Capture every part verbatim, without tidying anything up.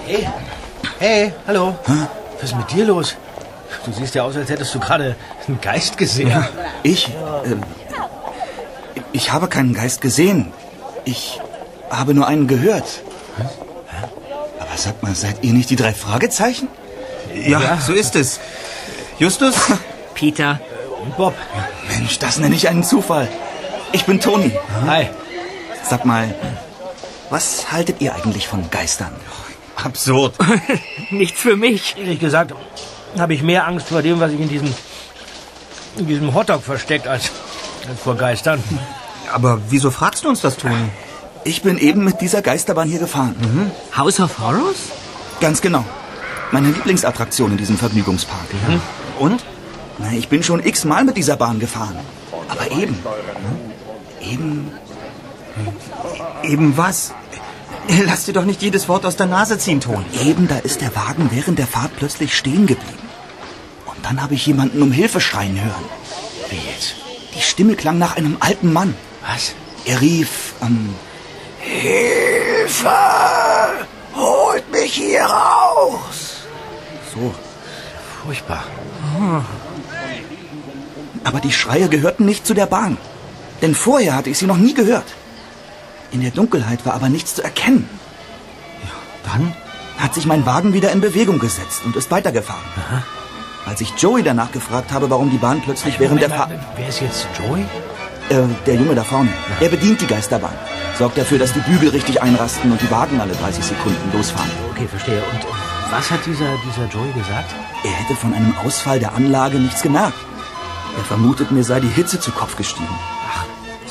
Hey, hey, hallo. Hä? Was ist mit dir los? Du siehst ja aus, als hättest du gerade einen Geist gesehen. Ja, ich? Ähm, ich habe keinen Geist gesehen. Ich habe nur einen gehört. Was? Aber sag mal, seid ihr nicht die drei Fragezeichen? Ja, ja. So ist es. Justus? Peter. Und Bob. Mensch, das nenne ich einen Zufall. Ich bin Toni. Hi. Sag mal, was haltet ihr eigentlich von Geistern? Absurd. Nichts für mich. Ehrlich gesagt habe ich mehr Angst vor dem, was sich in diesem, in diesem Hotdog versteckt, als, als vor Geistern. Aber wieso fragst du uns das, Toni? Ich bin eben mit dieser Geisterbahn hier gefahren. Mhm. House of Horrors? Ganz genau. Meine Lieblingsattraktion in diesem Vergnügungspark. Mhm. Und? Na, ich bin schon x-mal mit dieser Bahn gefahren. Aber eben. Eben... Eben was? Lass dir doch nicht jedes Wort aus der Nase ziehen, Toni. Eben, da ist der Wagen während der Fahrt plötzlich stehen geblieben. Und dann habe ich jemanden um Hilfe schreien hören. Wie jetzt? Die Stimme klang nach einem alten Mann. Was? Er rief, ähm... Hilfe! Holt mich hier raus! So. Furchtbar. Oh. Aber die Schreie gehörten nicht zu der Bahn. Denn vorher hatte ich sie noch nie gehört. In der Dunkelheit war aber nichts zu erkennen. Ja, dann hat sich mein Wagen wieder in Bewegung gesetzt und ist weitergefahren. Aha. Als ich Joey danach gefragt habe, warum die Bahn plötzlich Moment, während der Moment, Fahrt... Wer ist jetzt Joey? Äh, der Junge da vorne. Aha. Er bedient die Geisterbahn. Sorgt dafür, dass die Bügel richtig einrasten und die Wagen alle dreißig Sekunden losfahren. Okay, verstehe. Und was hat dieser, dieser Joey gesagt? Er hätte von einem Ausfall der Anlage nichts gemerkt. Er vermutet, mir sei die Hitze zu Kopf gestiegen. Ach.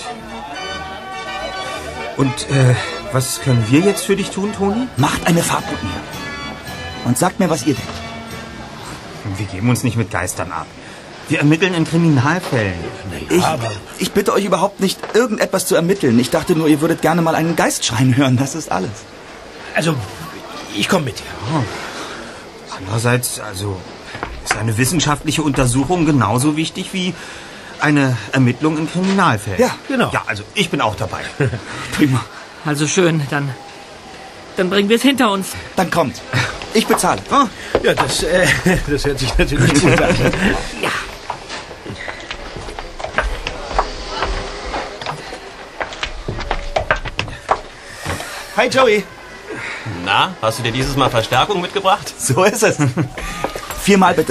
Und äh, was können wir jetzt für dich tun, Toni? Macht eine Fahrt mit mir. Und sagt mir, was ihr denkt. Wir geben uns nicht mit Geistern ab. Wir ermitteln in Kriminalfällen. Ich, ich bitte euch überhaupt nicht, irgendetwas zu ermitteln. Ich dachte nur, ihr würdet gerne mal einen Geist schreien hören. Das ist alles. Also, ich komme mit dir. Oh. Andererseits, also, ist eine wissenschaftliche Untersuchung genauso wichtig wie eine Ermittlung in Kriminalfällen. Ja, genau. Ja, also ich bin auch dabei. Prima. Also schön, dann, dann bringen wir es hinter uns. Dann kommt. Ich bezahle. Oh. Ja, das, äh, das hört sich natürlich gut an. Ja. Hi, Joey. Na, hast du dir dieses Mal Verstärkung mitgebracht? So ist es. Viermal bitte.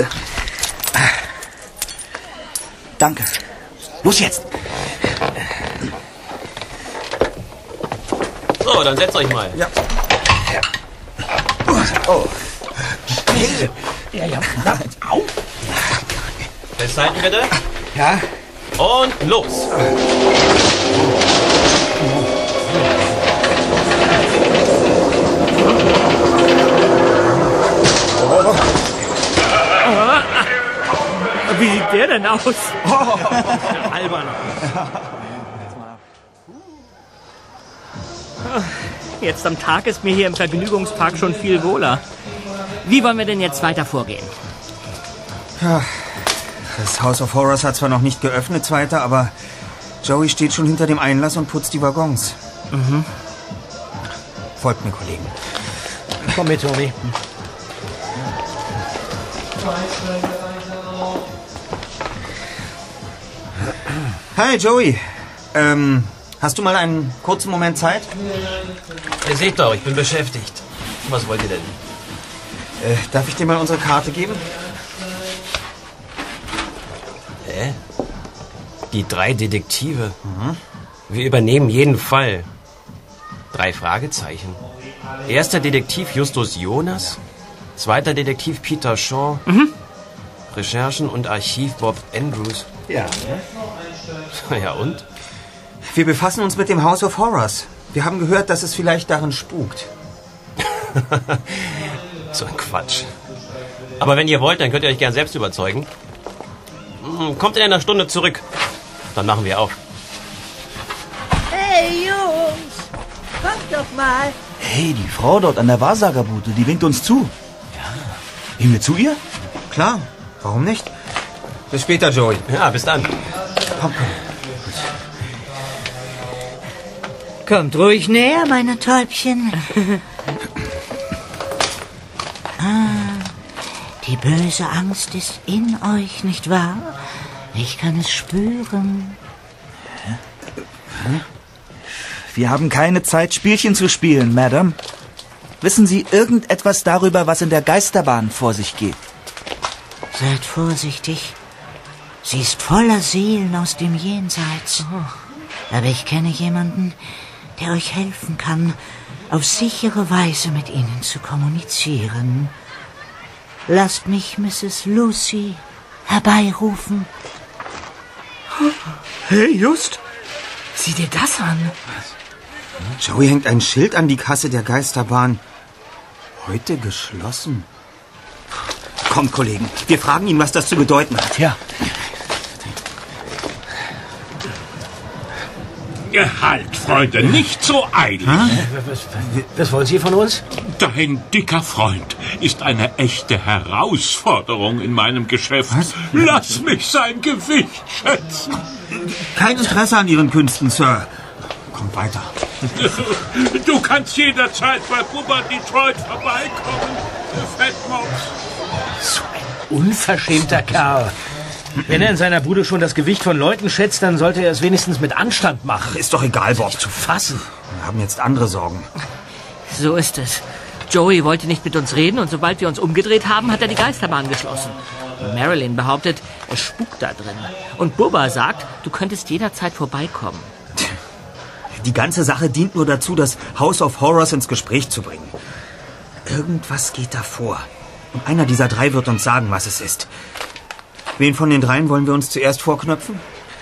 Danke. Los jetzt. So, dann setzt euch mal. Ja. Oh. Hey. Ja, ja. Na, au. Festhalten bitte. Ja. Und los. Wie sieht der denn aus? Oh, albern. Jetzt am Tag ist mir hier im Vergnügungspark schon viel wohler. Wie wollen wir denn jetzt weiter vorgehen? Ja, das House of Horrors hat zwar noch nicht geöffnet, weiter, aber Joey steht schon hinter dem Einlass und putzt die Waggons. Mhm. Folgt mir, Kollegen. Komm mit, Toni. Hi, Joey. Ähm, hast du mal einen kurzen Moment Zeit? Ihr seht doch, ich bin beschäftigt. Was wollt ihr denn? Äh, darf ich dir mal unsere Karte geben? Hä? Die drei Detektive. Mhm. Wir übernehmen jeden Fall. Drei Fragezeichen. Erster Detektiv Justus Jonas. Zweiter Detektiv Peter Shaw. Mhm. Recherchen und Archiv Bob Andrews. Ja. Ja und? Wir befassen uns mit dem House of Horrors. Wir haben gehört, dass es vielleicht darin spukt. So ein Quatsch. Aber wenn ihr wollt, dann könnt ihr euch gern selbst überzeugen. Kommt in einer Stunde zurück. Dann machen wir auf. Hey Jungs, kommt doch mal. Hey, die Frau dort an der Wahrsagerbude, die winkt uns zu. Ja. Gehen wir zu ihr? Klar, warum nicht? Bis später, Joey. Ja, bis dann. Komm, komm. Kommt ruhig näher, meine Täubchen. Ah, die böse Angst ist in euch, nicht wahr? Ich kann es spüren. Wir haben keine Zeit, Spielchen zu spielen, Madame. Wissen Sie irgendetwas darüber, was in der Geisterbahn vor sich geht? Seid vorsichtig. Sie ist voller Seelen aus dem Jenseits. Aber ich kenne jemanden, der euch helfen kann, auf sichere Weise mit ihnen zu kommunizieren. Lasst mich Misses Lucy herbeirufen. Hey, Just! Sieh dir das an. Joey hängt ein Schild an die Kasse der Geisterbahn. Heute geschlossen. Kommt, Kollegen, wir fragen ihn, was das zu bedeuten hat. Ja. Halt, Freunde, nicht so eilig. Was, was wollen Sie von uns? Dein dicker Freund ist eine echte Herausforderung in meinem Geschäft. Was? Lass mich sein Gewicht schätzen. Kein Interesse an Ihren Künsten, Sir. Kommt weiter. Du kannst jederzeit bei Bubba Detroit vorbeikommen, Fettmops. So ein unverschämter Kerl. Wenn er in seiner Bude schon das Gewicht von Leuten schätzt, dann sollte er es wenigstens mit Anstand machen. Ist doch egal, Bob. Nicht zu fassen. Wir haben jetzt andere Sorgen. So ist es. Joey wollte nicht mit uns reden und sobald wir uns umgedreht haben, hat er die Geisterbahn geschlossen. Marilyn behauptet, es spukt da drin. Und Bubba sagt, du könntest jederzeit vorbeikommen. Die ganze Sache dient nur dazu, das House of Horrors ins Gespräch zu bringen. Irgendwas geht da vor. Und einer dieser drei wird uns sagen, was es ist. Wen von den dreien wollen wir uns zuerst vorknöpfen?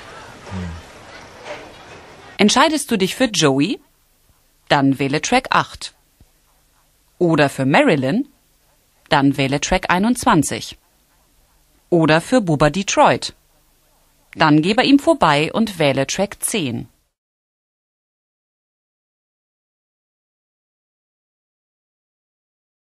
Entscheidest du dich für Joey? Dann wähle Track acht. Oder für Marilyn? Dann wähle Track einundzwanzig. Oder für Bubba Detroit? Dann geh bei ihm vorbei und wähle Track zehn.